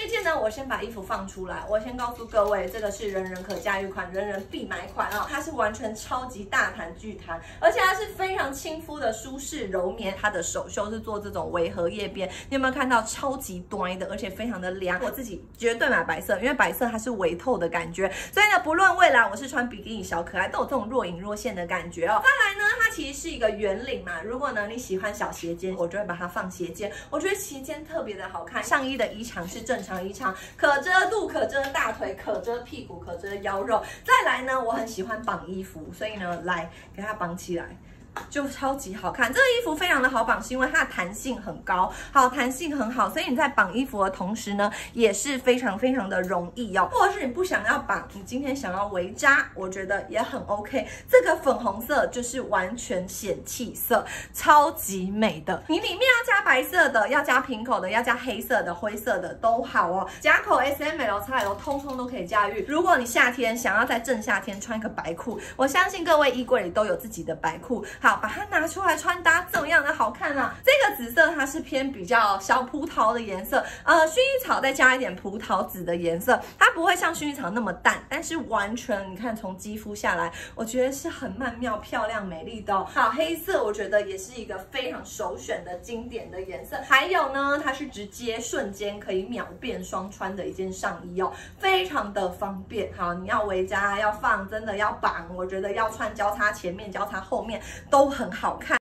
件呢，我先把衣服放出来，我先告诉各位，这个是人人可驾驭款，人人必买款啊、它是完全超级大弹巨弹，而且它是非常亲肤的舒适柔棉，它的手袖是做这种微荷叶边，你有没有看到超级端的，而且非常的凉。我自己绝对买白色，因为白色它是微透的感觉，所以呢，不论未来我是穿比基尼小可爱，都有这种若隐若现的感觉哦。再来呢，它其实是一个圆领嘛，如果呢你喜欢小斜肩，我就会把它放斜肩，我觉得斜肩特别的好看。上衣的衣长是正常衣长，可遮肚、可遮大腿、可遮屁股、可遮腰肉。再来呢，我很喜欢绑衣服，所以呢，来给它绑起来。就超级好看，这个衣服非常的好绑，是因为它的弹性很高，好，弹性很好，所以你在绑衣服的同时呢，也是非常的容易哦。或者是你不想要绑，你今天想要围扎，我觉得也很 OK。这个粉红色就是完全显气色，超级美的。你里面要加白色的，要加平口的，要加黑色的、灰色的都好哦。夹口 S、M、L、XL 通通都可以驾驭。如果你夏天想要在正夏天穿一个白裤，我相信各位衣柜里都有自己的白裤。好，把它拿出来穿搭，怎么样的好看啊？这个紫色它是偏比较小葡萄的颜色，薰衣草再加一点葡萄紫的颜色，它不会像薰衣草那么淡，但是完全你看从肌肤下来，我觉得是很曼妙、漂亮、美丽的哦。好，黑色我觉得也是一个非常首选的经典的颜色。还有呢，它是直接瞬间可以秒变双穿的一件上衣哦，非常的方便。好，你要围扎、要放，真的要绑，我觉得要穿交叉前面、交叉后面都很好看。